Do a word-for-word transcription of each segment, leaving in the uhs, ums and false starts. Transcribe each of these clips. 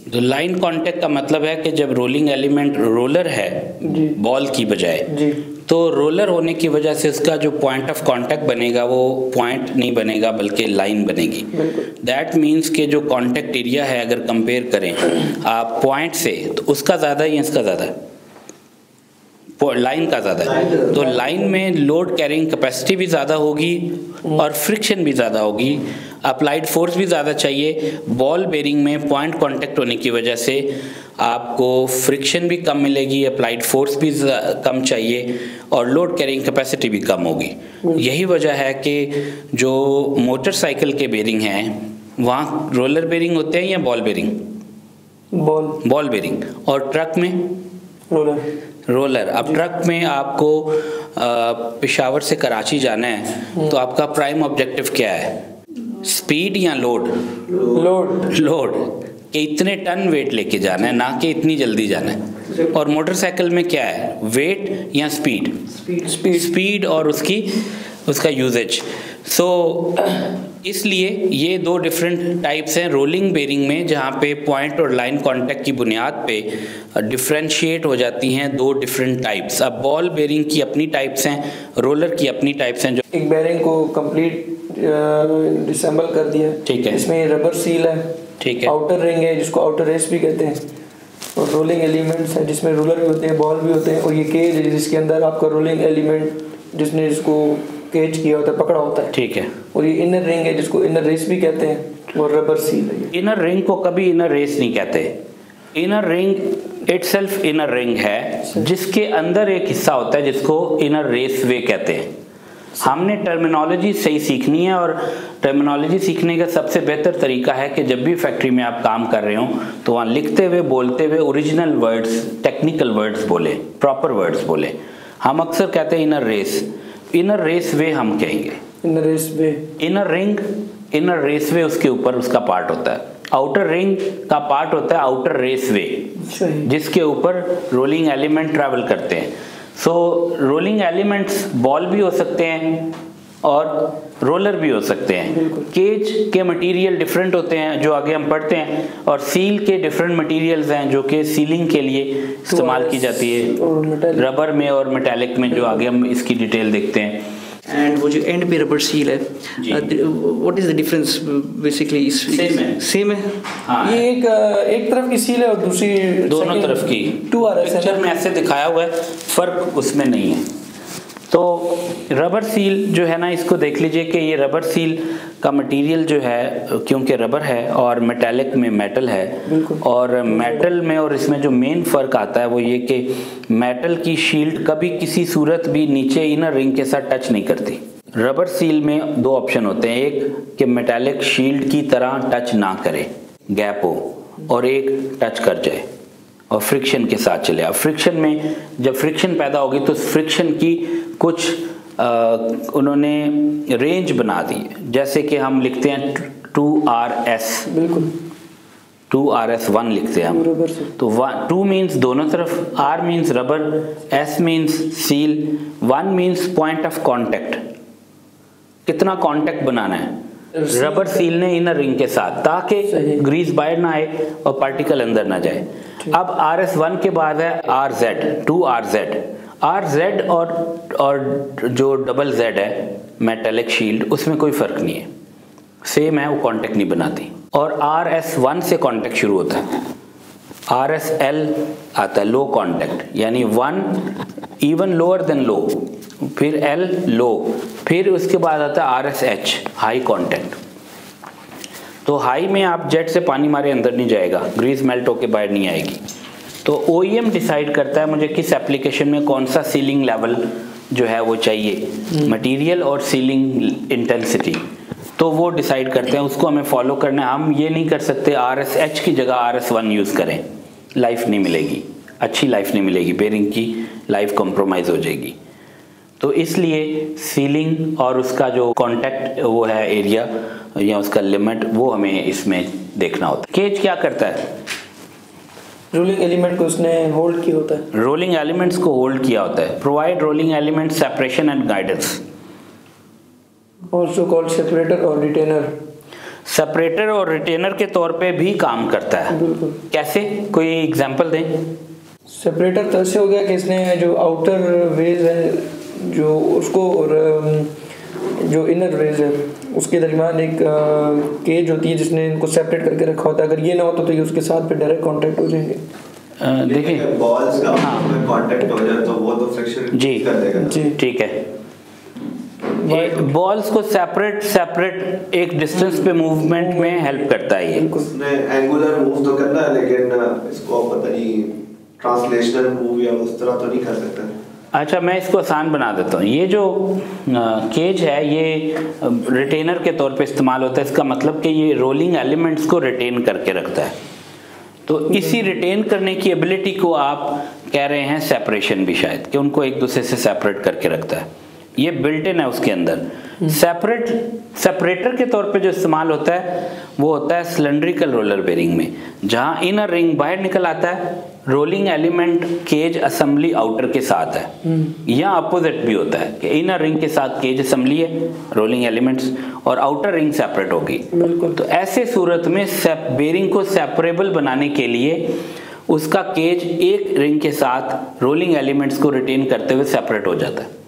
तो line contact का मतलब है कि जब रोलिंग एलिमेंट रोलर है बॉल की बजाय, तो रोलर होने की वजह से उसका जो पॉइंट ऑफ कांटेक्ट बनेगा वो पॉइंट नहीं बनेगा बल्कि लाइन बनेगी। दैट मीन्स कि जो कांटेक्ट एरिया है अगर कंपेयर करें आप पॉइंट से, तो उसका ज़्यादा या इसका ज़्यादा, लाइन का ज़्यादा है। तो लाइन में लोड कैरिंग कैपेसिटी भी ज़्यादा होगी और फ्रिक्शन भी ज़्यादा होगी, अप्लाइड फोर्स भी ज़्यादा चाहिए। बॉल बेरिंग में पॉइंट कांटेक्ट होने की वजह से आपको फ्रिक्शन भी कम मिलेगी, अप्लाइड फोर्स भी कम चाहिए और लोड कैरिंग कैपेसिटी भी कम होगी। यही वजह है कि जो मोटरसाइकिल के बेरिंग हैं वहाँ रोलर बेरिंग होते हैं या ball bearing? Ball ball bearing. और ट्रक में रोलर रोलर। अब ट्रक में आपको पेशावर से कराची जाना है तो आपका प्राइम ऑब्जेक्टिव क्या है? स्पीड या लोड? लोड लोड कि इतने टन वेट लेके जाना है, ना कि इतनी जल्दी जाना है। और मोटरसाइकिल में क्या है, वेट या स्पीड? स्पीड स्पीड और उसकी उसका यूजेज। सो so, इसलिए ये दो डिफरेंट टाइप्स हैं रोलिंग बेरिंग में, जहाँ पे पॉइंट और लाइन कांटेक्ट की बुनियाद पे डिफरेंशिएट हो जाती हैं दो डिफरेंट टाइप्स। अब बॉल बेरिंग की अपनी टाइप्स हैं, रोलर की अपनी टाइप्स हैं। जो एक बेरिंग को कंप्लीट डिसेंबल कर दिया, ठीक है, इसमें रबर सील है, ठीक है, आउटर रिंग है जिसको आउटर रेस भी कहते हैं, और रोलिंग एलिमेंट्स हैं जिसमें रोलर भी होते हैं, बॉल भी होते हैं, और ये केज है जिसके अंदर आपका रोलिंग एलिमेंट जिसने इसको केज किया होता है, पकड़ा होता है, ठीक है। और ये इनर रिंग है जिसको इनर रेस भी कहते हैं, और रबर सील है। इनर रिंग को कभी इनर रेस नहीं कहते। Inner ring itself inner ring है जिसके अंदर एक हिस्सा होता है जिसको इनर रेस वे कहते हैं। हमने टर्मिनोलॉजी सही सीखनी है, और टर्मिनोलॉजी सीखने का सबसे बेहतर तरीका है कि जब भी फैक्ट्री में आप काम कर रहे हो तो वहाँ लिखते हुए बोलते हुए ओरिजिनल वर्ड्स, टेक्निकल वर्ड्स बोले, प्रॉपर वर्ड्स बोले। हम अक्सर कहते हैं inner race, inner raceway हम कहेंगे। Inner raceway, inner ring, inner raceway उसके ऊपर उसका पार्ट होता है। आउटर रिंग का पार्ट होता है आउटर रेस वे, जिसके ऊपर रोलिंग एलिमेंट ट्रैवल करते हैं। सो रोलिंग एलिमेंट्स बॉल भी हो सकते हैं और रोलर भी हो सकते हैं। केज के मटेरियल डिफरेंट होते हैं जो आगे हम पढ़ते हैं, और सील के डिफरेंट मटेरियल्स हैं जो कि सीलिंग के लिए इस्तेमाल की जाती है, रबर में और मेटालिक में, जो आगे हम इसकी डिटेल देखते हैं। एंड वो जो एंड पे रबर सील है, what is the difference basically? Same है, सेम है। हाँ, ये एक एक तरफ की सील है और दूसरी दोनों तरफ की। टू आर एस पिक्चर में ऐसे दिखाया हुआ है, फर्क उसमें नहीं है। तो रबर सील जो है ना, इसको देख लीजिए कि ये रबर सील का मटेरियल जो है, क्योंकि रबर है और मेटालिक में मेटल है, और मेटल में और इसमें जो मेन फ़र्क आता है वो ये कि मेटल की शील्ड कभी किसी सूरत भी नीचे इनर रिंग के साथ टच नहीं करती। रबर सील में दो ऑप्शन होते हैं, एक कि मेटालिक शील्ड की तरह टच ना करे, गैप हो, और एक टच कर जाए और फ्रिक्शन के साथ चले। अब फ्रिक्शन में जब फ्रिक्शन पैदा होगी तो फ्रिक्शन की कुछ आ, उन्होंने रेंज बना दी, जैसे कि हम लिखते हैं टू आर एस, बिल्कुल टू आर एस वन लिखते हैं हम। तो वन, टू मीन्स दोनों तरफ, R means rubber, S means seal, one means point of contact, कितना कांटेक्ट बनाना है रबर सील ने इनर रिंग के साथ, ताकि ग्रीस बाहर ना आए और पार्टिकल अंदर ना जाए। अब आर एस वन के बाद है R Z, two R Z. R Z और और जो डबल जेड है मेटालिक शील्ड, उसमें कोई फर्क नहीं है, सेम है, वो कांटेक्ट नहीं बनाती। और आर एस वन से कांटेक्ट शुरू होता है, आर एस एल आता है लो कांटेक्ट, यानी one even lower than low, फिर एल लो, फिर उसके बाद आता है R S H high contact. तो हाई में आप जेट से पानी मारे अंदर नहीं जाएगा, ग्रीस मेल्ट होके बाहर नहीं आएगी। तो ओ ई एम डिसाइड करता है मुझे किस एप्लीकेशन में कौन सा सीलिंग लेवल जो है वो चाहिए, मटेरियल और सीलिंग इंटेंसिटी, तो वो डिसाइड करते हैं, उसको हमें फॉलो करना है। हम ये नहीं कर सकते आर एस एच की जगह आर एस वन यूज़ करें, लाइफ नहीं मिलेगी, अच्छी लाइफ नहीं मिलेगी, बेरिंग की लाइफ कॉम्प्रोमाइज़ हो जाएगी। तो इसलिए सीलिंग और उसका जो कांटेक्ट वो है एरिया या उसका लिमिट, वो हमें इसमें देखना होता है। केज क्या करता है? रोलिंग एलिमेंट को उसने होल्ड किया होता है, रोलिंग एलिमेंट्स को होल्ड किया होता है। Provide rolling element separation and guidance, also called separator और रिटेनर। सेपरेटर और रिटेनर के तौर पे भी काम करता है। बिल्कुल। कैसे, कोई एग्जांपल दें? सेपरेटर तो ऐसे हो गया कि इसने जो आउटर वेज है जो उसको और जो इनर वेज है उसके दरमियान एक केज होती है जिसने इनको सेपरेट करके रखा होता है। अगर ये ना होता तो ये उसके साथ पे डायरेक्ट कांटेक्ट हो जाएंगे। देखिए बॉल्स का हाँ। कांटेक्ट हो जाए तो वो तो फ्रिक्शन जी कर देगा। जी ठीक है। बॉल्स को सेपरेट सेपरेट एक डिस्टेंस पे मूवमेंट में हेल्प करता है ये। उसने एंगुलर मूव तो करना है लेकिन इसको पता नहीं ट्रांसलेशनल मूव या उस तरह तो नहीं कर सकता। अच्छा, मैं इसको आसान बना देता हूँ। ये जो केज है ये रिटेनर के तौर पे इस्तेमाल होता है। इसका मतलब कि ये रोलिंग एलिमेंट्स को रिटेन करके रखता है। तो इसी रिटेन करने की एबिलिटी को आप कह रहे हैं सेपरेशन भी, शायद कि उनको एक दूसरे से सेपरेट करके रखता है। ये बिल्ट इन है उसके अंदर। सेपरेट सेपरेटर के तौर पे जो इस्तेमाल होता है वो होता है सिलेंड्रिकल रोलर बेरिंग में, जहां इनर रिंग बाहर निकल आता है, rolling element cage assembly outer के साथ है। यहाँ अपोजिट भी होता है कि इनर रिंग के साथ केज असेंबली है, रोलिंग एलिमेंट्स, और आउटर रिंग सेपरेट होगी। तो ऐसे सूरत में बेरिंग को सेपरेबल बनाने के लिए उसका केज एक रिंग के साथ रोलिंग एलिमेंट्स को रिटेन करते हुए सेपरेट हो जाता है,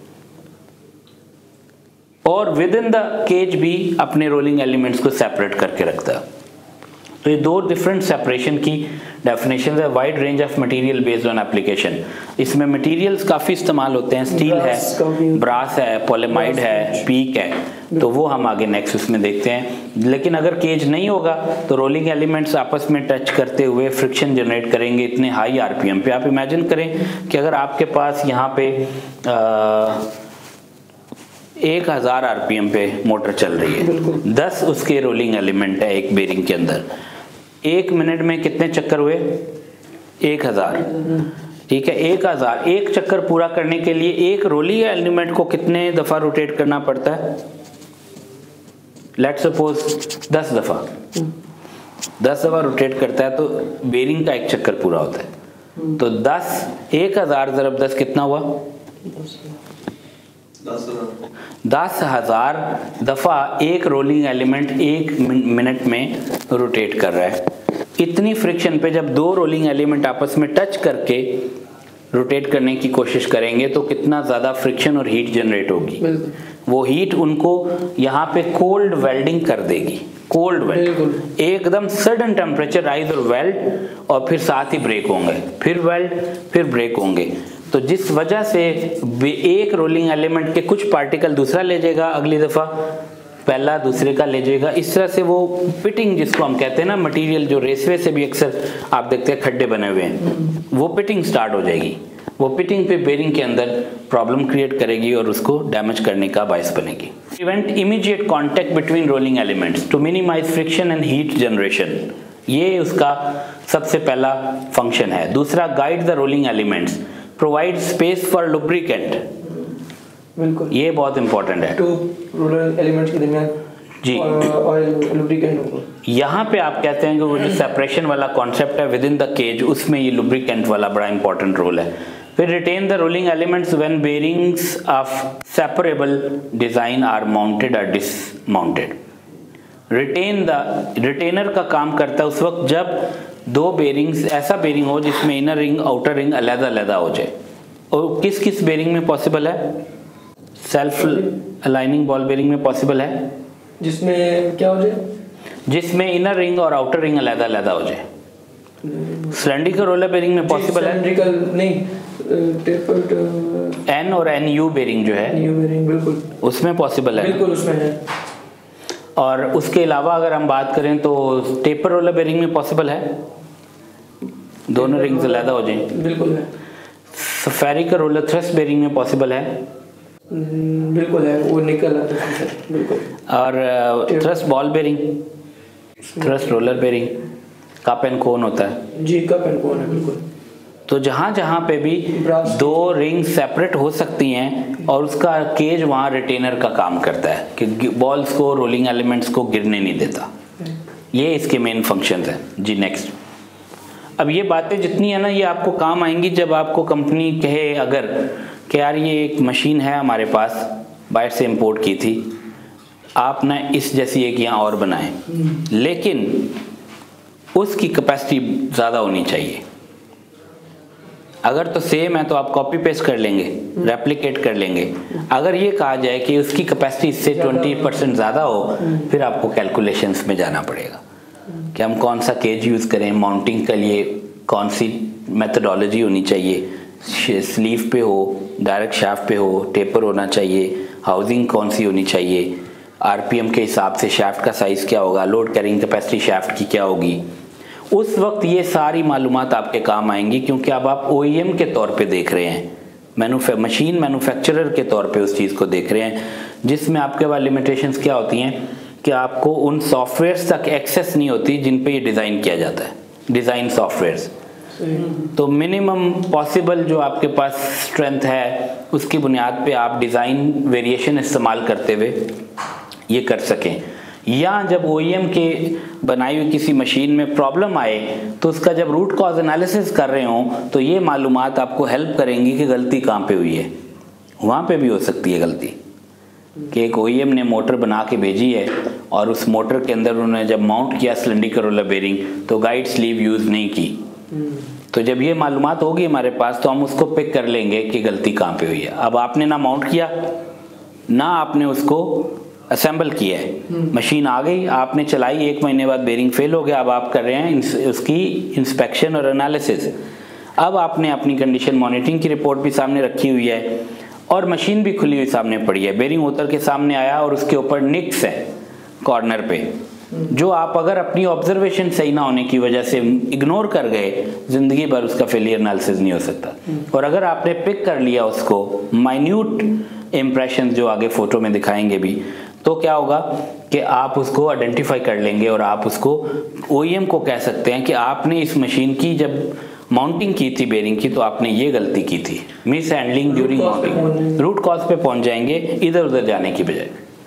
और विद इन द केज भी अपने रोलिंग एलिमेंट्स को सेपरेट करके रखता है। तो ये दो डिफरेंट सेपरेशन की डेफिनेशन है। Wide range of material based on application. इसमें मटेरियल्स काफ़ी इस्तेमाल होते हैं, स्टील है, ब्रास है, पॉलीमाइड है, पीक है, तो वो हम आगे नेक्स्ट उसमें देखते हैं। लेकिन अगर केज नहीं होगा तो रोलिंग एलिमेंट्स आपस में टच करते हुए फ्रिक्शन जनरेट करेंगे इतने हाई आरपीएम पे। आप इमेजिन करें कि अगर आपके पास यहाँ पे आ, एक हजार आरपीएम पे मोटर चल रही है, दस उसके रोलिंग एलिमेंट है एक बेरिंग के अंदर, एक मिनट में कितने चक्कर हुए? एक हजार। ठीक है, एक हजार। एक चक्कर पूरा करने के लिए एक रोलिंग एलिमेंट को कितने दफा रोटेट करना पड़ता है? लेट्स सपोज दस दफा दस दफा रोटेट करता है तो बेरिंग का एक चक्कर पूरा होता है। तो दस एक हजार जरब दस कितना हुआ? दस हजार दफा एक रोलिंग एलिमेंट एक मिनट में रोटेट कर रहा है। इतनी फ्रिक्शन पे जब दो रोलिंग एलिमेंट आपस में टच करके रोटेट करने की कोशिश करेंगे तो कितना ज़्यादा फ्रिक्शन और हीट जनरेट होगी। वो हीट उनको यहाँ पे कोल्ड वेल्डिंग कर देगी। कोल्ड वेल्ड, एकदम सडन टेम्परेचर राइज और वेल्ड, और फिर साथ ही ब्रेक होंगे, फिर वेल्ड, फिर ब्रेक होंगे। तो जिस वजह से एक रोलिंग एलिमेंट के कुछ पार्टिकल दूसरा ले जाएगा, अगली दफ़ा पहला दूसरे का ले जाएगा। इस तरह से वो पिटिंग, जिसको हम कहते हैं ना, मटेरियल जो रेसवे से भी अक्सर आप देखते हैं खड्डे बने हुए हैं, वो पिटिंग स्टार्ट हो जाएगी। वो पिटिंग पे बेरिंग के अंदर प्रॉब्लम क्रिएट करेगी और उसको डैमेज करने का बायस बनेगी। Prevent immediate contact between rolling elements to minimize friction and heat generation, ये उसका सबसे पहला फंक्शन है। दूसरा, guide the rolling elements, provide space for lubricant, बिल्कुल ये बहुत इंपॉर्टेंट है। टू रोलर एलिमेंट्स के दरमियान जी ऑयल लुब्रिकेंट होगा। यहाँ पे आप कहते हैं कि वो जो सेपरेशन वाला कॉन्सेप्ट है विद इन द केज, उसमें ये लुब्रिकेंट वाला बड़ा इंपॉर्टेंट रोल है। फिर retain the rolling elements when bearings of separable design are mounted और डिसमाउंटेड। रिटेन द रिटेनर का काम करता है उस वक्त जब दो बेरिंग्स, ऐसा बेरिंग हो जिसमें इनर रिंग आउटर रिंग अलग अलग हो जाए। और किस किस बेरिंग में पॉसिबल है? सेल्फ अलाइनिंग बॉल बेरिंग में पॉसिबल है, जिसमें क्या हो जाए? जिसमें इनर रिंग और आउटर रिंग अलग अलग हो जाए। सिलेंड्रिकल रोलर बेरिंग में पॉसिबल है। सिलेंड्रिकल नहीं, टेपर्ड एन और एन यू बेरिंग जो है, यू बेरिंग, बिल्कुल उसमें पॉसिबल है, बिल्कुल उसमें है। और उसके अलावा अगर हम बात करें तो टेपर रोलर बेरिंग में पॉसिबल है, दोनों रिंग्स अलग हो जाए, बिल्कुल है। स्फेरिकल रोलर थ्रस्ट बेरिंग में पॉसिबल है, बिल्कुल है, वो निकल आता है, बिल्कुल। और thrust ball bearing, thrust roller bearing, cup and cone होता है जी, कप एंड कोन है, बिल्कुल। तो जहाँ जहाँ पे भी दो रिंग सेपरेट हो सकती हैं और उसका केज वहाँ रिटेनर का काम करता है कि बॉल्स को, रोलिंग एलिमेंट्स को गिरने नहीं देता। ये इसके मेन फंक्शंस हैं जी। नेक्स्ट, अब ये बातें जितनी है ना, ये आपको काम आएंगी जब आपको कंपनी कहे अगर कि यार ये एक मशीन है हमारे पास, बाहर से इंपोर्ट की थी, आप ना इस जैसी एक यहाँ और बनाएं, लेकिन उसकी कैपेसिटी ज़्यादा होनी चाहिए। अगर तो सेम है तो आप कॉपी पेस्ट कर लेंगे, रेप्लिकेट कर लेंगे। अगर ये कहा जाए कि उसकी कैपेसिटी इससे ट्वेंटी परसेंट ज़्यादा हो, फिर आपको कैलकुलेशंस में जाना पड़ेगा कि हम कौन सा केज यूज़ करें, माउंटिंग के लिए कौन सी मेथडोलॉजी होनी चाहिए, स्लीव पे हो, डायरेक्ट शाफ्ट पे हो, टेपर होना चाहिए, हाउसिंग कौन सी होनी चाहिए, आरपीएम के हिसाब से शाफ्ट का साइज़ क्या होगा, लोड कैरिंग कैपेसिटी शाफ्ट की क्या होगी। उस वक्त ये सारी मालूमात आपके काम आएंगी, क्योंकि अब आप ओईएम के तौर पे देख रहे हैं, मैन्युफै मशीन मैन्युफैक्चरर के तौर पे उस चीज़ को देख रहे हैं, जिसमें आपके पास लिमिटेशंस क्या होती हैं कि आपको उन सॉफ्टवेयर्स तक एक्सेस नहीं होती जिन पे ये डिज़ाइन किया जाता है, डिज़ाइन सॉफ्टवेयर्स। तो मिनिमम पॉसिबल जो आपके पास स्ट्रेंथ है उसकी बुनियाद पे आप डिज़ाइन वेरिएशन इस्तेमाल करते हुए ये कर सकें, या जब ओईएम के बनाई हुई किसी मशीन में प्रॉब्लम आए तो उसका जब रूट कॉज एनालिसिस कर रहे हों तो ये मालूमात आपको हेल्प करेंगी कि गलती कहाँ पे हुई है। वहाँ पे भी हो सकती है गलती कि एक ओईएम ने मोटर बना के भेजी है और उस मोटर के अंदर उन्होंने जब माउंट किया सिलेंडर रोलर बेरिंग तो गाइड स्लीव यूज़ नहीं की। तो जब ये मालूमात होगी हमारे पास तो हम उसको पिक कर लेंगे कि गलती कहाँ पे हुई है। अब आपने ना माउंट किया ना आपने उसको असेंबल किया है, मशीन आ गई, आपने चलाई, एक महीने बाद बेरिंग फेल हो गया, अब आप कर रहे हैं उसकी इंस्पेक्शन और एनालिसिस। अब आपने अपनी कंडीशन मॉनिटरिंग की रिपोर्ट भी सामने रखी हुई है और मशीन भी खुली हुई सामने पड़ी है, बेरिंग उतर के सामने आया और उसके ऊपर निक्स है कॉर्नर पे, जो आप अगर अपनी ऑब्जर्वेशन सही ना होने की वजह से इग्नोर कर गए, जिंदगी भर उसका फेलियर एनालिसिस नहीं हो सकता। और अगर आपने पिक कर लिया उसको, माइन्यूट इम्प्रेशन जो आगे फोटो में दिखाएंगे भी, तो क्या होगा कि आप उसको आइडेंटिफाई कर लेंगे और आप उसको ओईएम को कह सकते हैं कि आपने इस मशीन की जब माउंटिंग की थी बेरिंग की तो आपने ये गलती की थी, mishandling during mounting. Root cause पे पहुंच जाएंगे इधर उधर जाने की बजाय।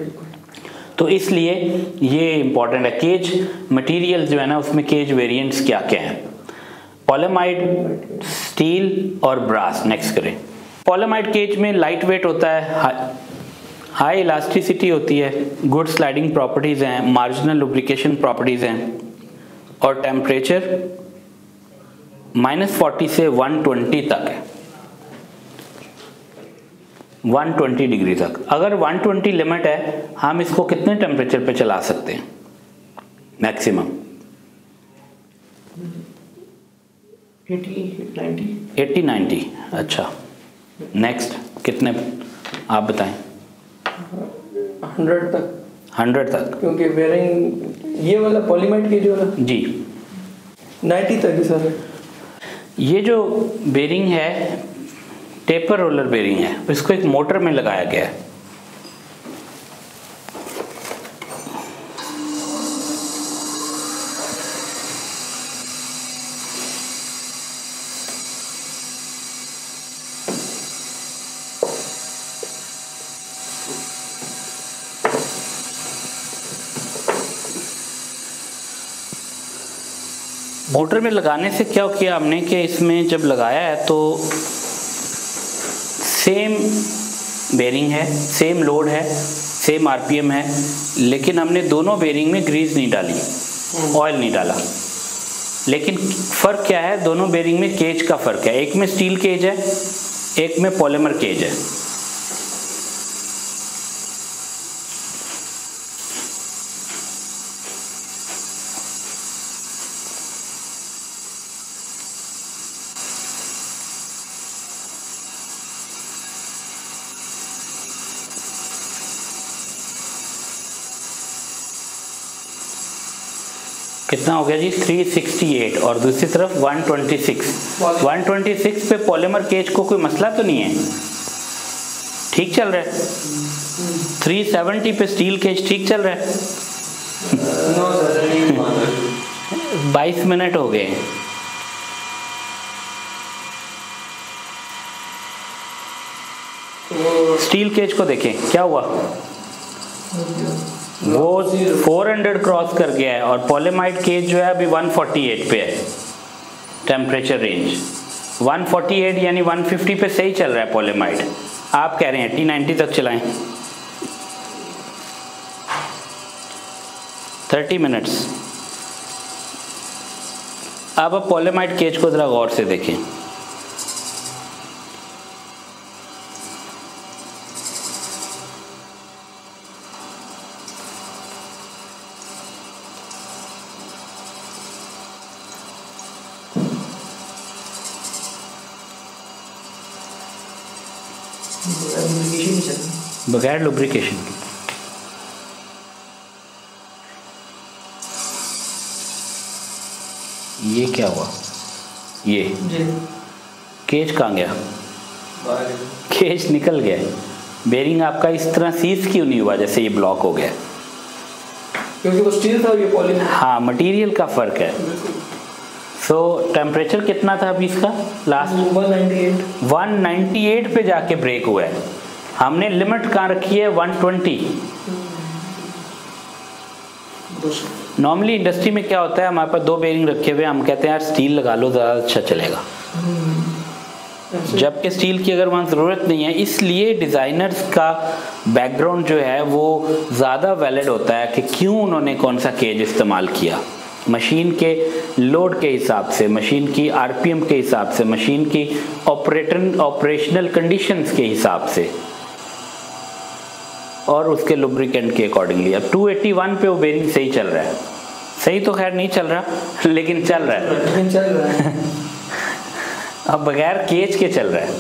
तो इसलिए ये इंपॉर्टेंट है। केज मटेरियल जो है ना उसमें केज वेरिएंट्स क्या क्या हैं, पॉलीमाइड, स्टील और ब्रास। नेक्स्ट करें। पॉलीमाइड केज में लाइट वेट होता है, हाई इलास्टिसिटी होती है, गुड स्लाइडिंग प्रॉपर्टीज़ हैं, मार्जिनल लुब्रिकेशन प्रॉपर्टीज़ हैं और टेम्परेचर माइनस फोर्टी से वन ट्वेंटी तक है, वन ट्वेंटी डिग्री तक। अगर वन ट्वेंटी लिमिट है हम इसको कितने टेम्परेचर पे चला सकते हैं मैक्सिमम? Eighty ninety. अच्छा, नेक्स्ट कितने आप बताएं? हंड्रेड तक। हंड्रेड तक, क्योंकि बेरिंग ये वाला पॉलीमाइड के जो वाला जी नाइन्टी तक ही सर। ये जो बेरिंग है टेपर रोलर बेरिंग है, इसको एक मोटर में लगाया गया है। मोटर में लगाने से क्या किया हमने कि इसमें जब लगाया है तो सेम बेरिंग है, सेम लोड है, सेम आरपीएम है, लेकिन हमने दोनों बेरिंग में ग्रीस नहीं डाली, ऑयल नहीं डाला। लेकिन फ़र्क क्या है, दोनों बेरिंग में केज का फ़र्क है, एक में स्टील केज है, एक में पॉलीमर केज है। कितना हो गया जी? थ्री सिक्सटी एट और दूसरी तरफ one twenty six. One twenty six पे पॉलीमर केज को कोई मसला तो नहीं है, ठीक चल रहा है। थ्री सेवेंटी पे स्टील केज ठीक चल रहा है। बाईस मिनट हो गए। स्टील केज को देखें क्या हुआ, वो फोर हंड्रेड क्रॉस कर गया है और पॉलीमाइड केज जो है अभी वन फोर्टी एट पे है temperature range. One forty eight यानी वन फिफ्टी पे सही चल रहा है पॉलीमाइड। आप कह रहे हैं एटी नाइन्टी तक चलाएं। Thirty minutes. अब आप पॉलीमाइड केज को ज़रा गौर से देखें। बगैर लुब्रिकेशन के ये क्या हुआ? ये केज कहाँ गया? केज निकल गया। बेरिंग आपका इस तरह सीज क्यों नहीं हुआ जैसे ये ब्लॉक हो गया? क्योंकि वो स्टील था और ये पॉली। हाँ, मटेरियल का फर्क है। सो so, टेम्परेचर कितना था अभी इसका last? One ninety eight. One ninety eight पे जाके ब्रेक हुआ है। हमने लिमिट कहाँ रखी है? One twenty. नॉर्मली इंडस्ट्री में क्या होता है, हमारे पास दो बेरिंग रखे हुए, हम कहते हैं यार स्टील लगा लो ज़्यादा अच्छा चलेगा, जबकि स्टील की अगर वहाँ ज़रूरत नहीं है। इसलिए डिज़ाइनर्स का बैकग्राउंड जो है वो ज़्यादा वैलिड होता है कि क्यों उन्होंने कौन सा केज इस्तेमाल किया, मशीन के लोड के हिसाब से, मशीन की आरपीएम के हिसाब से, मशीन की ऑपरेटर ऑपरेशनल कंडीशंस के हिसाब से और उसके लुब्रिकेंट के अकॉर्डिंगली। अब टू एटी वन पे वो बेरिंग सही चल रहा है। सही तो खैर नहीं चल रहा लेकिन चल रहा है, लेकिन चल रहा है। अब बगैर केज के चल रहा है।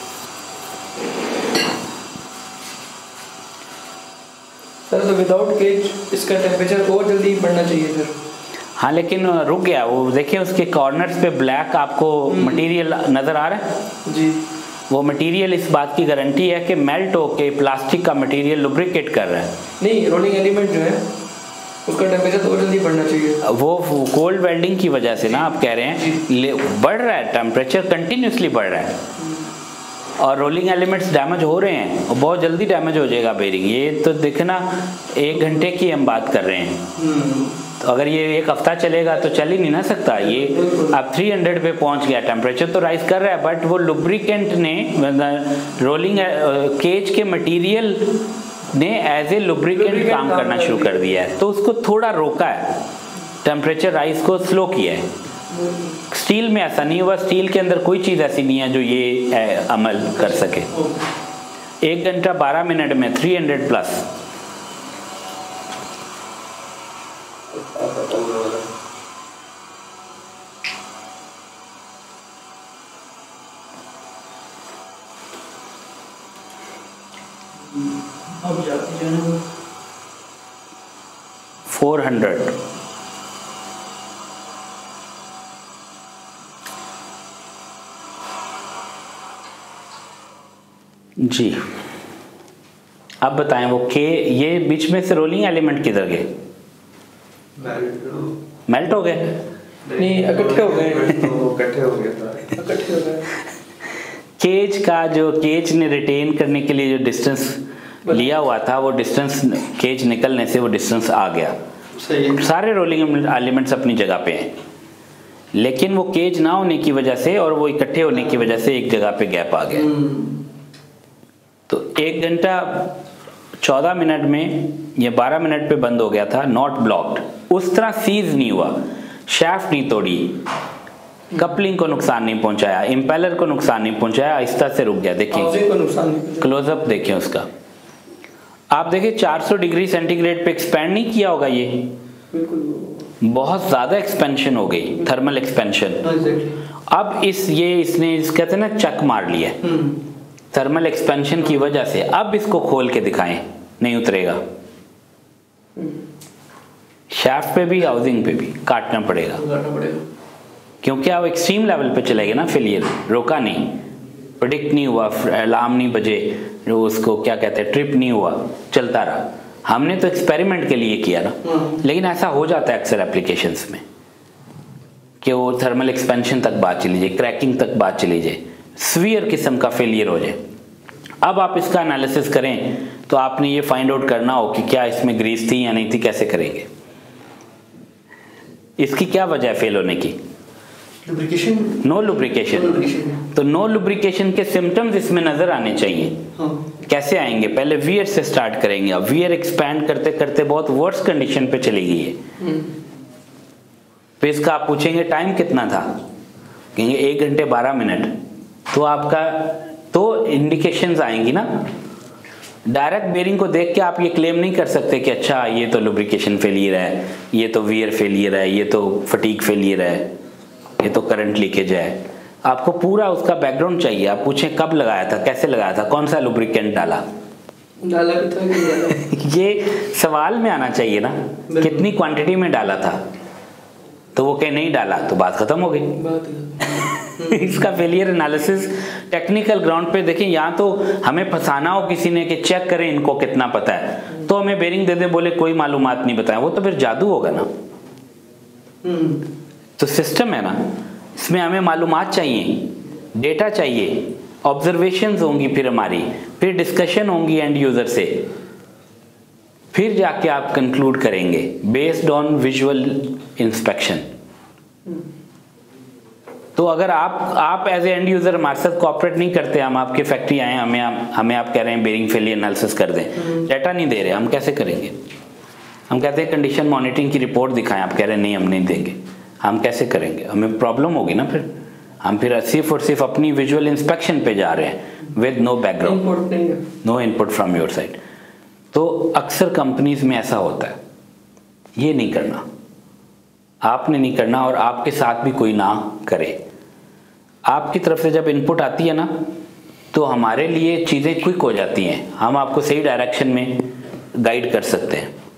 सर तो विदाउट केज इसका टेम्परेचर और जल्दी बढ़ना चाहिए फिर। हाँ लेकिन रुक गया वो, देखिए उसके कॉर्नर्स पे ब्लैक आपको मटेरियल नज़र आ रहा है जी। वो मटेरियल इस बात की गारंटी है कि मेल्ट होके प्लास्टिक का मटेरियल लुब्रिकेट कर रहा है। नहीं, रोलिंग एलिमेंट जो है उसका टेम्परेचर और जल्दी बढ़ना चाहिए। वो कोल्ड वेल्डिंग की वजह से ना आप कह रहे हैं बढ़ रहा है टेम्परेचर, कंटिन्यूसली बढ़ रहा है और रोलिंग एलिमेंट्स डैमेज हो रहे हैं और बहुत जल्दी डैमेज हो जाएगा बेरिंग। ये तो देखना एक घंटे की हम बात कर रहे हैं, तो अगर ये एक हफ्ता चलेगा तो चल ही नहीं ना सकता। ये अब थ्री हंड्रेड पे पहुंच गया, टेम्परेचर तो राइज कर रहा है बट वो लुब्रिकेंट ने रोलिंग केज के मटेरियल ने एज ए लुब्रिकेंट काम करना शुरू कर दिया है, तो उसको थोड़ा रोका है, टेम्परेचर राइज को स्लो किया है। स्टील में ऐसा नहीं हुआ, स्टील के अंदर कोई चीज़ ऐसी नहीं है जो ये अमल कर सके। एक घंटा बारह मिनट में थ्री हंड्रेड प्लस। अब जाती जो है फोर हंड्रेड। जी अब बताएं वो के ये बीच में से रोलिंग एलिमेंट किधर गए? मेल्ट हो गए? नहीं, इकट्ठे हो गए। इकट्ठे हो गए था इकट्ठे हो गए। केज का जो केज ने रिटेन करने के लिए जो डिस्टेंस लिया हुआ था वो डिस्टेंस केज निकलने से वो डिस्टेंस आ गया। सही। सारे रोलिंग एलिमेंट्स अपनी जगह पे हैं, लेकिन वो केज ना होने की वजह से और वो इकट्ठे होने की वजह से एक जगह पे गैप आ गया। तो एक घंटा चौदह मिनट में ये बारह मिनट पे बंद हो गया था, नॉट ब्लॉक्ड। उस तरह सीज नहीं हुआ, शाफ्ट नहीं तोड़ी, कपलिंग को नुकसान नहीं पहुंचाया, इंपेलर को नुकसान नहीं पहुंचाया, आहिस्ता से रुक गया। देखिए क्लोजअप देखिए उसका, आप देखिए चार सौ डिग्री सेंटीग्रेड पे एक्सपेंड नहीं किया होगा, ये बहुत ज्यादा एक्सपेंशन हो गई, थर्मल एक्सपेंशन। अब इस ये इसने इस कहते हैं ना चक मार लिया थर्मल एक्सपेंशन की वजह से। अब इसको खोल के दिखाएं, नहीं उतरेगा, शाफ्ट पे भी हाउसिंग पे भी काटना पड़ेगा, क्योंकि आप एक्सट्रीम लेवल पे चले गए ना, फेलियर रोका नहीं, प्रेडिक्ट नहीं हुआ, अलार्म नहीं बजे, जो उसको क्या कहते हैं ट्रिप नहीं हुआ, चलता रहा। हमने तो एक्सपेरिमेंट के लिए किया ना, लेकिन ऐसा हो जाता है अक्सर एप्लीकेशंस में कि वो थर्मल एक्सपेंशन तक बात चली जाए, क्रैकिंग तक बात चली जाए, स्वीयर किस्म का फेलियर हो जाए। अब आप इसका एनालिसिस करें तो आपने ये फाइंड आउट करना हो कि क्या इसमें ग्रीस थी या नहीं थी, कैसे करेंगे, इसकी क्या वजह है फेल होने की। Lubrication, no lubrication. तो नो लुब्रिकेशन के सिम्टम्स इसमें नजर आने चाहिए। हाँ। कैसे आएंगे? पहले वियर से स्टार्ट करेंगे। अब वियर एक्सपैंड करते करते बहुत वर्स कंडीशन पे चली गई है। फिर इसका आप पूछेंगे टाइम कितना था, कहेंगे एक घंटे बारह मिनट, तो आपका तो इंडिकेशंस आएंगी ना। डायरेक्ट बेरिंग को देख के आप ये क्लेम नहीं कर सकते कि अच्छा ये तो लुब्रिकेशन फेलियर है, ये तो वियर फेलियर है, ये तो फटीक फेलियर है, ये तो करंट लीकेज है। आपको पूरा उसका बैकग्राउंड चाहिए। आप पूछें कब लगाया था, कैसे लगाया था, कौन सा लुब्रिकेंट डाला, डाला भी था कि डाला? ये सवाल में आना चाहिए ना, कितनी क्वांटिटी में डाला था। तो वो कहे नहीं डाला तो बात खत्म हो गई। बात इसका फेलियर एनालिसिस टेक्निकल ग्राउंड पे देखें। यहाँ तो हमें फंसाना हो किसी ने कि चेक करें इनको कितना पता है, तो हमें बेरिंग दे दे बोले कोई मालूमात नहीं बताया, वो तो फिर जादू होगा ना। तो सिस्टम है ना, इसमें हमें मालूमात चाहिए, डेटा चाहिए, ऑब्जर्वेशंस होंगी, फिर हमारी फिर डिस्कशन होंगी एंड यूजर से, फिर जाके आप कंक्लूड करेंगे बेस्ड ऑन विजुअल इंस्पेक्शन। तो अगर आप आप एज ए एंड यूजर हमारे साथ कोऑपरेट नहीं करते, हम आपके फैक्ट्री आए, हमें आप, हमें आप कह रहे हैं बेरिंग फेलियर एनालिसिस कर दें, डाटा नहीं दे रहे, हम कैसे करेंगे? हम कहते हैं कंडीशन मॉनिटरिंग की रिपोर्ट दिखाएं, आप कह रहे हैं नहीं हम नहीं देंगे, हम कैसे करेंगे? हमें प्रॉब्लम होगी ना। फिर हम फिर सिर्फ और सिर्फ अपनी विजुअल इंस्पेक्शन पे जा रहे हैं with no background, no input from your side. तो अक्सर कंपनीज में ऐसा होता है। ये नहीं करना, आपने नहीं करना और आपके साथ भी कोई ना करे। आपकी तरफ से जब इनपुट आती है ना, तो हमारे लिए चीज़ें क्विक हो जाती हैं, हम आपको सही डायरेक्शन में गाइड कर सकते हैं।